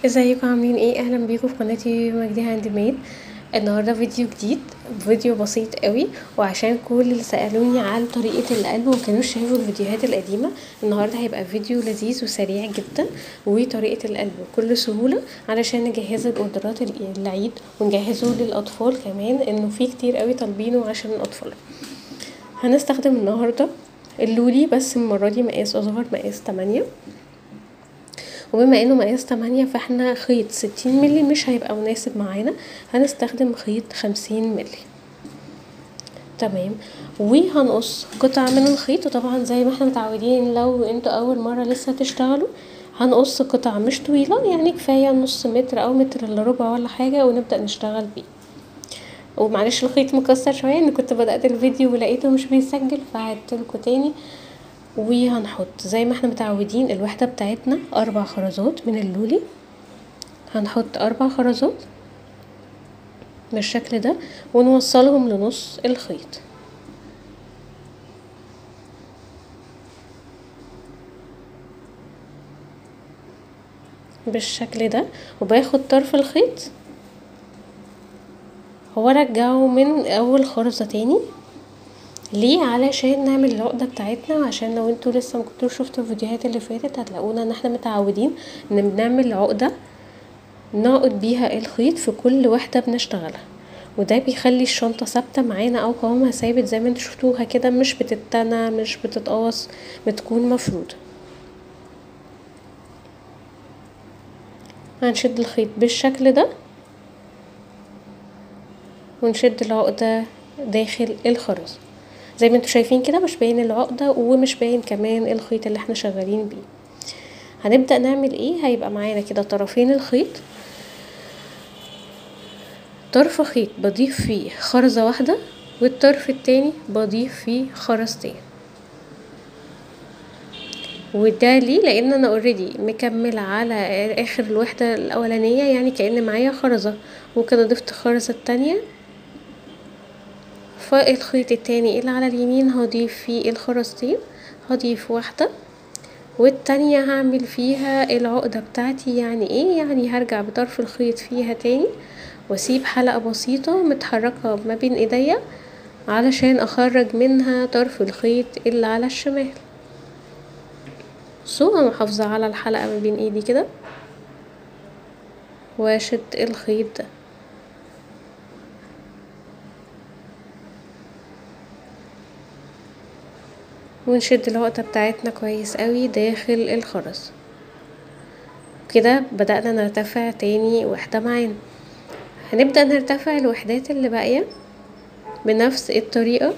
ازيكم عاملين ايه؟ اهلا بيكم في قناتي مجدي هاند ميد. النهارده فيديو جديد، فيديو بسيط قوي، وعشان كل اللي سالوني عن طريقه القلب ومكانوش شافوا الفيديوهات القديمه، النهارده هيبقى فيديو لذيذ وسريع جدا وطريقه القلب بكل سهوله، علشان نجهز الاوردرات العيد ونجهزه للاطفال كمان، انه في كتير قوي طالبينه عشان الاطفال. هنستخدم النهارده اللولي، بس المره دي مقاس اصغر، مقاس 8. وبما انه مقاس 8 فاحنا خيط 60 ملي مش هيبقى مناسب معانا، هنستخدم خيط 50 ملي. تمام. وهنقص قطع من الخيط، وطبعا زي ما احنا متعودين لو انتوا اول مرة لسه تشتغلوا هنقص قطع مش طويلة، يعني كفاية نص متر او متر الا ربع ولا حاجة ونبدأ نشتغل بيه. ومعلش الخيط مكسر شوية، ان كنت بدأت الفيديو ولقيته مش بيسجل فعدتلكوا تاني. وهنحط زي ما احنا متعودين الوحدة بتاعتنا 4 خرزات من اللولي، هنحط 4 خرزات بالشكل ده ونوصلهم لنص الخيط بالشكل ده، وباخد طرف الخيط وارجعه من اول خرزة تاني. ليه؟ علشان نعمل العقدة بتاعتنا، وعشان لو انتوا لسه مكنتوش شفتوا الفيديوهات اللي فاتت هتلاقونا ان احنا متعودين ان بنعمل عقدة نعقد بيها الخيط في كل واحدة بنشتغلها، وده بيخلي الشنطة ثابتة معانا او قوامها ثابت زي ما انتوا شفتوها كده، مش بتتنى مش بتتقص، بتكون مفرودة. هنشد الخيط بالشكل ده ونشد العقدة داخل الخرز زي ما انتوا شايفين كده، مش باين العقدة ومش باين كمان الخيط اللي احنا شغالين بيه. هنبدأ نعمل ايه؟ هيبقى معانا كده طرفين الخيط، طرف خيط بضيف فيه خرزة واحدة والطرف التاني بضيف فيه خرزتين. وده ليه؟ لان انا اوريدي مكملة على اخر الوحدة الاولانية، يعني كأن معايا خرزة وكده ضفت خرزة التانية، فالخيط التاني اللي على اليمين هضيف فيه الخرزتين، هضيف واحدة والتانية هعمل فيها العقدة بتاعتي. يعني ايه؟ يعني هرجع بطرف الخيط فيها تاني واسيب حلقة بسيطة متحركة ما بين ايديا علشان اخرج منها طرف الخيط اللي على الشمال. انا محافظة على الحلقة ما بين ايدي كده واشد الخيط ده ونشد العقدة بتاعتنا كويس قوي داخل الخرز. كده بدأنا نرتفع تاني وحدة معانا. هنبدأ نرتفع الوحدات اللي باقية بنفس الطريقة،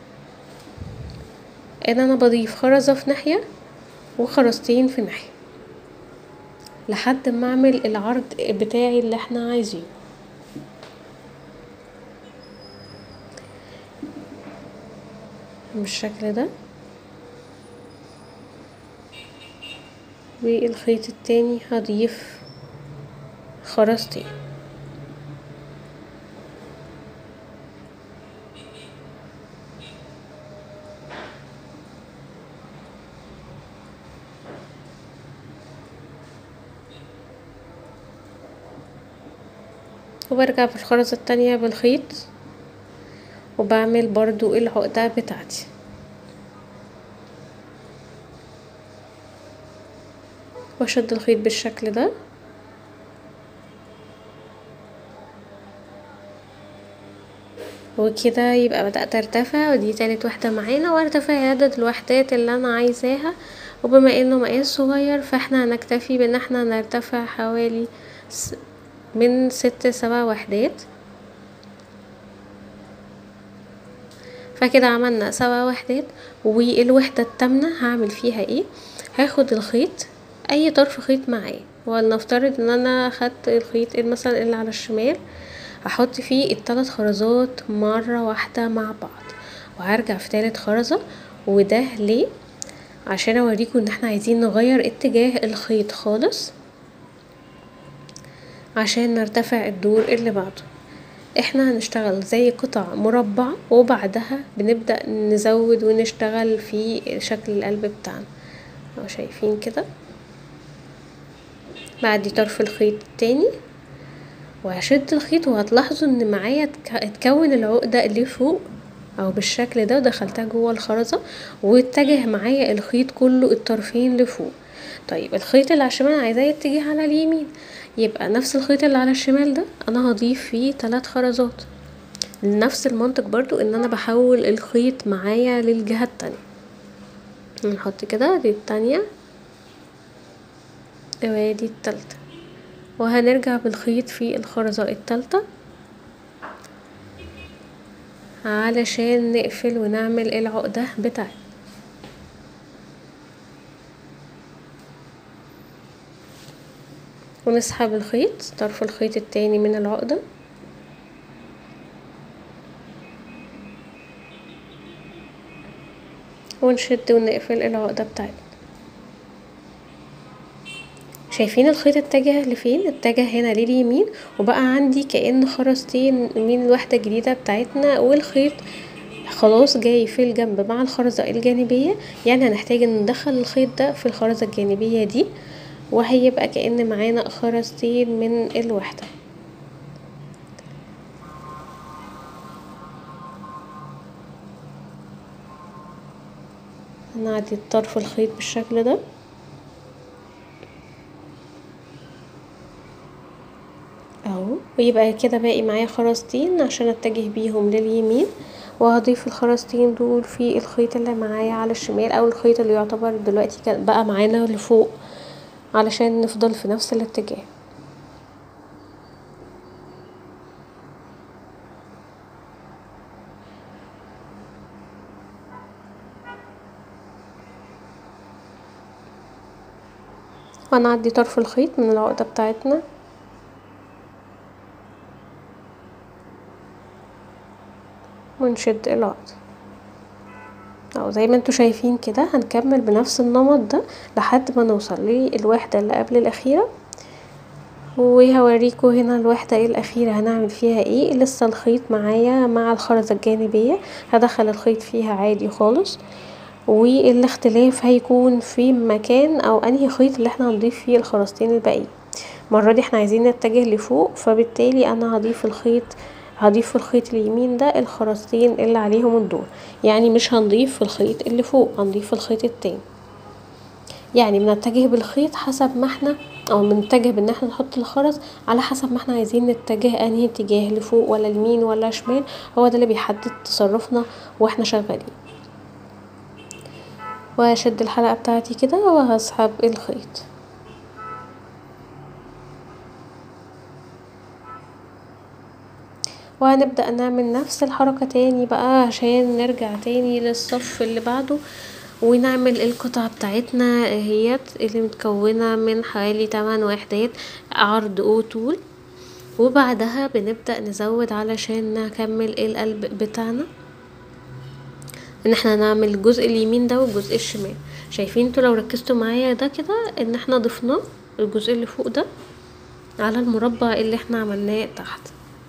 ان انا بضيف خرزة في ناحية وخرزتين في ناحية لحد ما اعمل العرض بتاعي اللي احنا عايزينه بالشكل ده. والخيط التاني هضيف خرزتين. وبرجع بالخرزة التانية بالخيط وبعمل برضو العقدة بتاعتي. واشد الخيط بالشكل ده وكده يبقى بدأت ارتفع، ودي تالت واحدة معانا، وارتفع عدد الوحدات اللي انا عايزاها. وبما انه مقاس صغير فاحنا هنكتفي بان احنا نرتفع حوالي من 6-7 وحدات. فكده عملنا 7 وحدات. والوحدة التامنة هعمل فيها ايه؟ هاخد الخيط اي طرف خيط معايا، ولنفترض ان انا اخدت الخيط مثلا اللي على الشمال، هحط فيه ال3 خرزات مرة واحدة مع بعض، وهرجع في تالت خرزة. وده ليه؟ عشان اوريكم ان احنا عايزين نغير اتجاه الخيط خالص عشان نرتفع الدور اللي بعده. احنا هنشتغل زي قطع مربعة، وبعدها بنبدأ نزود ونشتغل في شكل القلب بتاعنا. لو شايفين كده بعدي طرف الخيط التاني وهشد الخيط، وهتلاحظوا ان معايا اتكون العقدة اللي فوق او بالشكل ده، ودخلتها جوه الخرزة واتجه معايا الخيط كله الطرفين لفوق. طيب الخيط اللي على الشمال عايزاه يتجه على اليمين، يبقى نفس الخيط اللي على الشمال ده انا هضيف فيه 3 خرزات. نفس المنطق برضو ان انا بحول الخيط معايا للجهة التانية. نحط كده دي التانية وادي التالتة، وهنرجع بالخيط في الخرزة التالتة علشان نقفل ونعمل العقدة بتاعتنا. ونسحب الخيط طرف الخيط التاني من العقدة ونشد ونقفل العقدة بتاعتنا. شايفين الخيط اتجه لفين؟ اتجه هنا لليمين، وبقى عندي كأن خرزتين من الوحدة الجديدة بتاعتنا، والخيط خلاص جاي في الجنب مع الخرزة الجانبية. يعني هنحتاج ان ندخل الخيط ده في الخرزة الجانبية دي، وهيبقى كأن معانا خرزتين من الوحدة. هنعدي طرف الخيط بالشكل ده اهو، ويبقى كده باقي معايا خرزتين عشان اتجه بيهم لليمين، وهضيف الخرزتين دول في الخيط اللي معايا على الشمال، او الخيط اللي يعتبر دلوقتي كان بقى معانا لفوق علشان نفضل في نفس الاتجاه. هنعدي طرف الخيط من العقدة بتاعتنا ونشد العقدة او زي ما انتوا شايفين كده. هنكمل بنفس النمط ده لحد ما نوصل للوحدة اللي قبل الاخيرة، وهوريكم هنا الوحدة الاخيرة هنعمل فيها ايه. لسه الخيط معايا مع الخرزة الجانبية، هدخل الخيط فيها عادي خالص، والاختلاف هيكون في مكان او انهي خيط اللي احنا هنضيف فيه الخرزتين الباقيين. المرة دي احنا عايزين نتجه لفوق، فبالتالي انا هضيف في الخيط اليمين ده الخرزتين اللي عليهم الدور. يعني مش هنضيف في الخيط اللي فوق، هنضيف في الخيط التاني. يعني بنتجه بالخيط حسب ما احنا، او بنتجه بان احنا نحط الخرز على حسب ما احنا عايزين نتجه انهي اتجاه، لفوق ولا اليمين ولا شمال. هو ده اللي بيحدد تصرفنا واحنا شغالين. وهشد الحلقة بتاعتي كده وهسحب الخيط، وهنبدأ نعمل نفس الحركة تاني بقى عشان نرجع تاني للصف اللي بعده، ونعمل القطعة بتاعتنا اهيت اللي متكونة من حوالي 8 وحدات عرض وطول. وبعدها بنبدأ نزود علشان نكمل القلب بتاعنا، ان احنا نعمل الجزء اليمين ده والجزء الشمال. شايفين انتوا لو ركزتوا معايا ده كده ان احنا ضفناه الجزء اللي فوق ده على المربع اللي احنا عملناه تحت.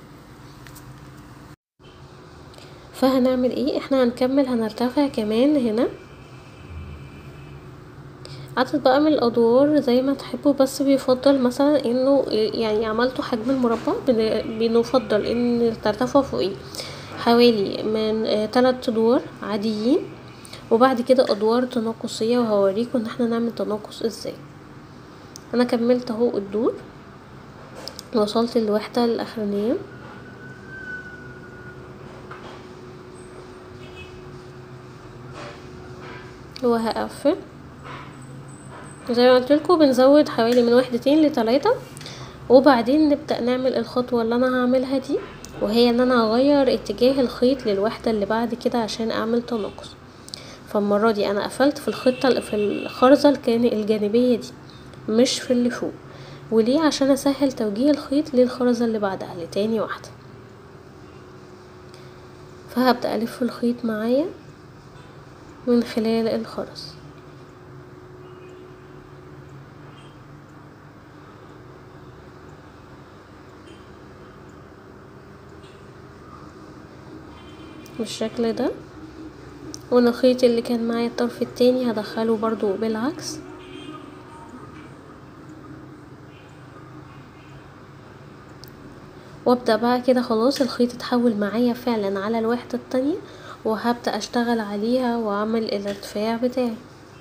فهنعمل ايه؟ احنا هنكمل، هنرتفع كمان هنا عدد بقى من الادوار زي ما تحبوا، بس بيفضل مثلا انه يعني عملتوا حجم المربع بنفضل ان ترتفعوا فوقيه حوالي من 3 ادوار عاديين، وبعد كده ادوار تناقصية، وهوريكم ان احنا نعمل تناقص ازاي. انا كملت اهو الدور، وصلت للوحدة الاخرانية، وهقفل زي ما قلت لكم. بنزود حوالي من 2 ل3، وبعدين نبدأ نعمل الخطوة اللي انا هعملها دي، وهي ان انا هغير اتجاه الخيط للوحدة اللي بعد كده عشان اعمل تناقص. فالمرة دي انا قفلت في الخرزة الجانبية دي، مش في اللي فوق. وليه؟ عشان اسهل توجيه الخيط للخرزة اللي بعدها لتاني واحدة. فهبدأ الف الخيط معايا من خلال الخرز. بالشكل ده. والخيط اللي كان معايا الطرف التاني هدخله برضو بالعكس، وابدأ بقى كده خلاص الخيط اتحول معايا فعلا على الوحدة التانية، وهبدأ اشتغل عليها واعمل الارتفاع بتاعي.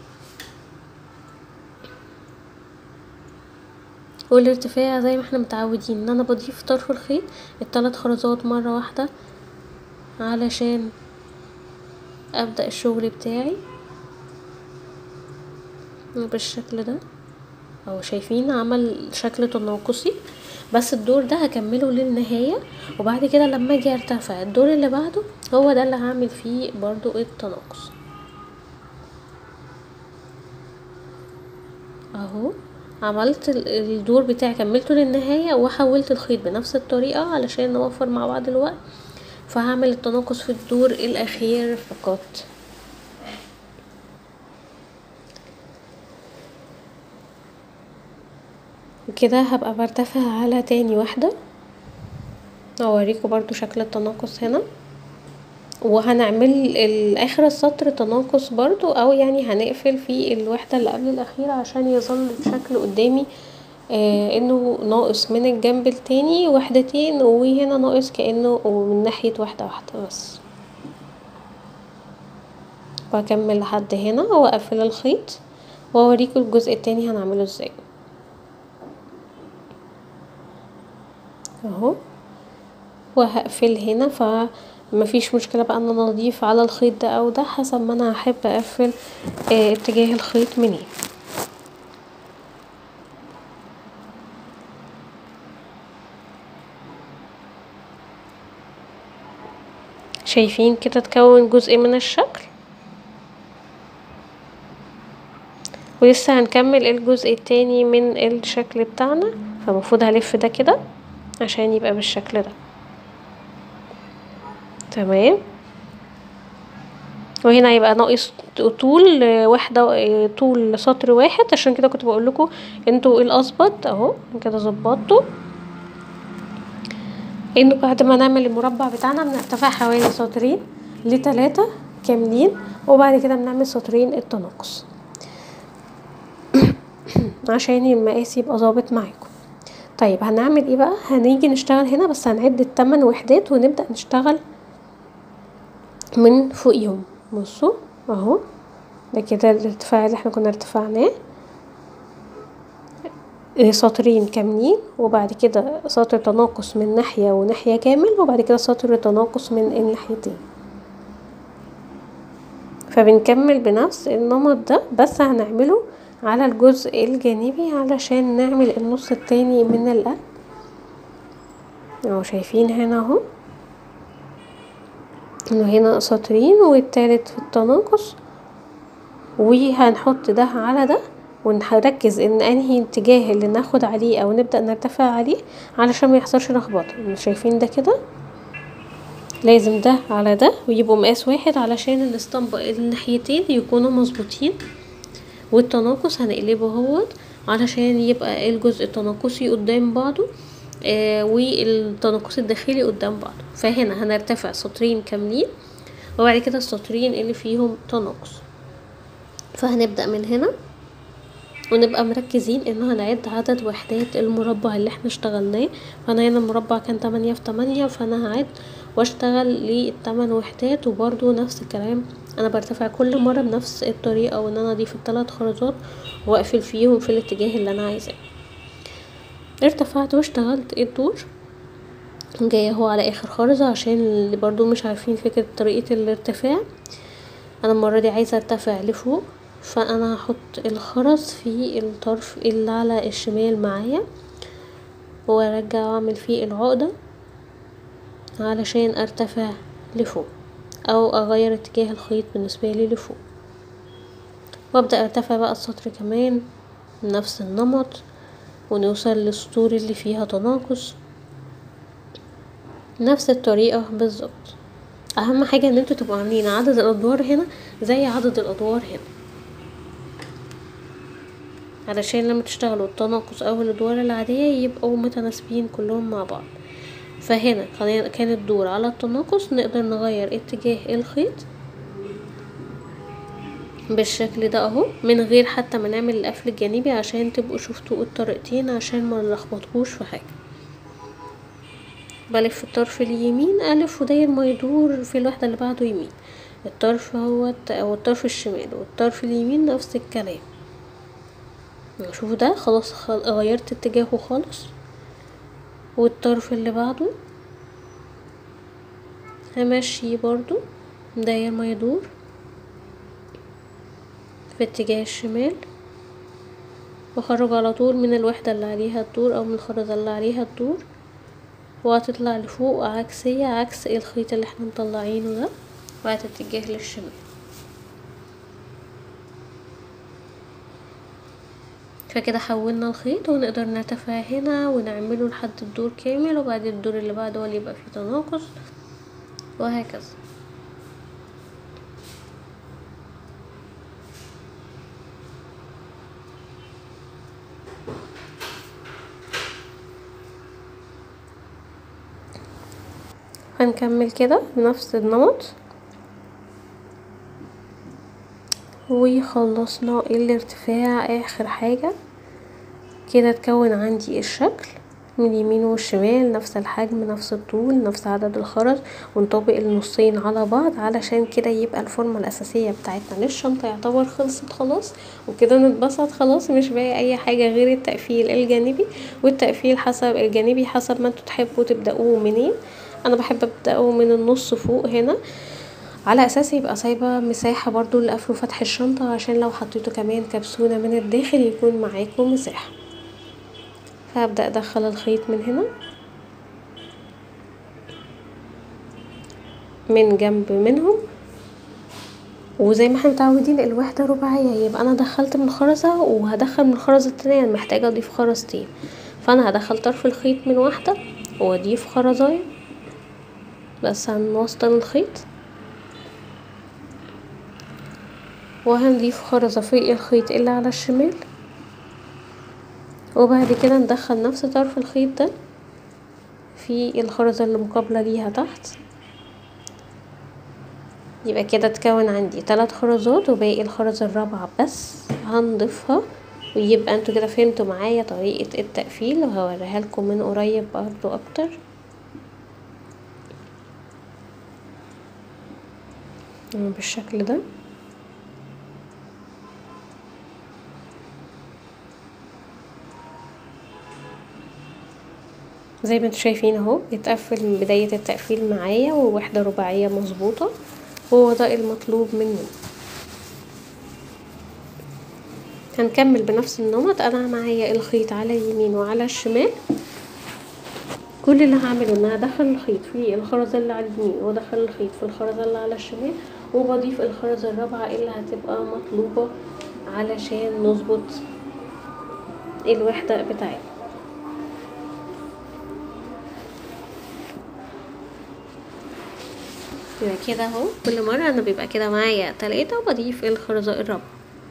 والارتفاع زي ما احنا متعودين ان انا بضيف طرف الخيط ال3 خرزات مرة واحدة علشان ابدأ الشغل بتاعي بالشكل ده. اهو شايفين عمل شكل تناقصي، بس الدور ده هكمله للنهاية، وبعد كده لما اجي ارتفع الدور اللي بعده هو ده اللي هعمل فيه برضو التناقص. اهو عملت الدور بتاعي كملته للنهاية، وحولت الخيط بنفس الطريقة علشان نوفر مع بعض الوقت، فهعمل التناقص في الدور الاخير فقط. وكده هبقى برتفع على تاني واحدة، اوريكم برضو شكل التناقص هنا. وهنعمل اخر السطر تناقص برضو، او يعني هنقفل في الوحدة اللي قبل الاخيرة عشان يظل الشكل قدامي انه ناقص من الجنب التاني وحدتين، وهنا ناقص كأنه من ناحية واحدة بس. وهكمل لحد هنا واقفل الخيط واوريكم الجزء التاني هنعمله ازاي. اهو وهقفل هنا، فمفيش مشكلة بقى ان انا اضيف على الخيط ده او ده حسب ما انا هحب اقفل اتجاه الخيط منين. شايفين كده تكون جزء من الشكل، ولسه هنكمل الجزء التاني من الشكل بتاعنا. فالمفروض هلف ده كده عشان يبقى بالشكل ده. تمام. وهنا يبقى ناقص طول واحدة، طول سطر واحد، عشان كده كنت بقول لكم انتوا الاظبط اهو كده ظبطتوا انه بعد ما نعمل المربع بتاعنا بنرتفع حوالي سطرين ل3 كاملين، وبعد كده بنعمل سطرين التناقص عشان المقاس يبقى ظابط معاكم. طيب هنعمل ايه بقى؟ هنيجي نشتغل هنا، بس هنعد ال8 وحدات ونبدأ نشتغل من فوقيهم. بصوا اهو ده كده الارتفاع اللي احنا كنا ارتفعناه، سطرين كاملين، وبعد كده سطر تناقص من ناحية وناحية كامل، وبعد كده سطر تناقص من الناحيتين. فبنكمل بنفس النمط ده، بس هنعمله على الجزء الجانبي علشان نعمل النص التاني من القلب. اهو شايفين هنا اهو انه هنا سطرين والتالت في التناقص، وهنحط ده على ده ونركز ان انهي اتجاه اللي ناخد عليه او نبدأ نرتفع عليه علشان ما يحصلش لخبطه. شايفين ده كده لازم ده على ده ويبقوا مقاس واحد علشان الاسطمبة الناحيتين يكونوا مظبوطين، والتناقص هنقلبه اهوت علشان يبقى الجزء التناقصي قدام بعضه والتناقص الداخلي قدام بعضه. فهنا هنرتفع سطرين كاملين وبعد كده السطرين اللي فيهم تناقص. فهنبدأ من هنا ونبقى مركزين انه هنعد عدد وحدات المربع اللي احنا اشتغلناه. فانا هنا المربع كان 8 في 8، فانا هعد واشتغل ل8 وحدات، وبرضو نفس الكلام انا برتفع كل مرة بنفس الطريقة، وان انا اضيف ال3 خرزات واقفل فيهم في الاتجاه اللي انا عايزاه. ارتفعت واشتغلت الدور، جاية اهو على اخر خرزة عشان اللي برضو مش عارفين فكرة طريقة الارتفاع. انا المرة دي عايزة ارتفع لفوق، فانا هحط الخرز في الطرف اللي على الشمال معايا وارجع واعمل فيه العقدة علشان ارتفع لفوق او اغير اتجاه الخيط بالنسبة لي لفوق، وابدأ ارتفع بقى السطر كمان نفس النمط ونوصل للسطور اللي فيها تناقص نفس الطريقة بالظبط. اهم حاجة ان انتوا تبقوا عاملين عدد الادوار هنا زي عدد الادوار هنا، علشان لما تشتغلوا التناقص او الادوار العادية يبقوا متناسبين كلهم مع بعض. فهنا كان الدور على التناقص، نقدر نغير اتجاه الخيط بالشكل ده اهو من غير حتى ما نعمل القفل الجانبي، عشان تبقوا شفتوا الطريقتين عشان ما نلخبطكوش في حاجة. بلف الطرف اليمين الف وداير ما يدور في الوحدة اللي بعده يمين، الطرف او الطرف الشمال والطرف اليمين نفس الكلام. شوفوا ده خلاص غيرت اتجاهه خالص. والطرف اللي بعده همشي برضو داير ما يدور في اتجاه الشمال، واخرج على طول من الوحدة اللي عليها الدور او من الخرزة اللي عليها الدور، وهتطلع لفوق عكسية عكس الخيط اللي احنا مطلعينه ده، وهتتجه للشمال. فكده حولنا الخيط ونقدر نرتفع هنا ونعمله لحد الدور كامل، وبعد الدور اللي بعده هو اللي يبقى فيه تناقص، وهكذا. هنكمل كده بنفس النمط، وخلصنا الارتفاع اخر حاجة. كده اتكون عندي الشكل من اليمين والشمال نفس الحجم نفس الطول نفس عدد الخرز، ونطبق النصين على بعض علشان كده يبقى الفورمة الاساسية بتاعتنا للشنطة يعتبر خلصت خلاص. وكده نتبسط خلاص، مش باقي اي حاجة غير التقفيل الجانبي، والتقفيل حسب الجانبي حسب ما انتوا تحبوا تبدأوه منين. انا بحب ابدأه من النص فوق هنا على اساس يبقى سايبه مساحه برضو لقفل وفتح الشنطه، عشان لو حطيته كمان كبسونه من الداخل يكون معاكم مساحه. فهبدأ ادخل الخيط من هنا من جنب منهم، وزي ما احنا متعودين الوحده رباعيه، يبقى انا دخلت من خرزه وهدخل من الخرزه التانية، انا محتاجه اضيف خرزتين، فانا هدخل طرف الخيط من واحده واضيف خرزايه بس هنوسطن الخيط، وهنضيف خرزة في الخيط اللي على الشمال، وبعد كده ندخل نفس طرف الخيط ده في الخرزة اللي مقابلة ليها تحت. يبقى كده اتكون عندي 3 خرزات، وباقي الخرزة الرابعة بس هنضيفها. ويبقى انتوا كده فهمتوا معايا طريقة التقفيل، وهوريها لكم من قريب برضو اكتر. بالشكل ده زي ما انتوا شايفين اهو اتقفل من بداية التقفيل معايا، ووحدة رباعية مظبوطة، وهو ده المطلوب مني. هنكمل بنفس النمط. انا معايا الخيط على اليمين وعلى الشمال، كل اللي هعمله ان انا ادخل الخيط في الخرزة اللي على اليمين وادخل الخيط في الخرزة اللي على الشمال، وبضيف الخرزة الرابعة اللي هتبقى مطلوبة علشان نظبط الوحدة بتاعتنا. يبقى كده اهو كل مرة انا بيبقى كده معايا 3 وبضيف الخرزة الرابعة،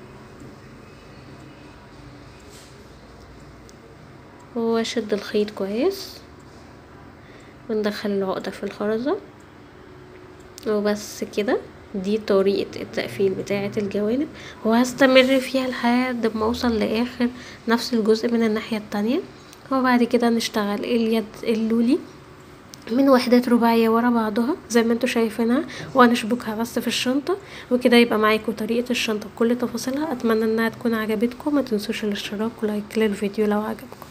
واشد الخيط كويس وندخل العقدة في الخرزة، وبس كده. دي طريقة التقفيل بتاعة الجوانب، وهستمر فيها لحد ما اوصل لاخر نفس الجزء من الناحية التانية. وبعد كده نشتغل اليد اللولي من وحدات رباعية ورا بعضها زي ما انتوا شايفينها، وهنشبكها بس في الشنطة. وكده يبقى معاكم طريقة الشنطة بكل تفاصيلها. اتمنى انها تكون عجبتكم، ما تنسوش الاشتراك ولايك للفيديو لو عجبكم.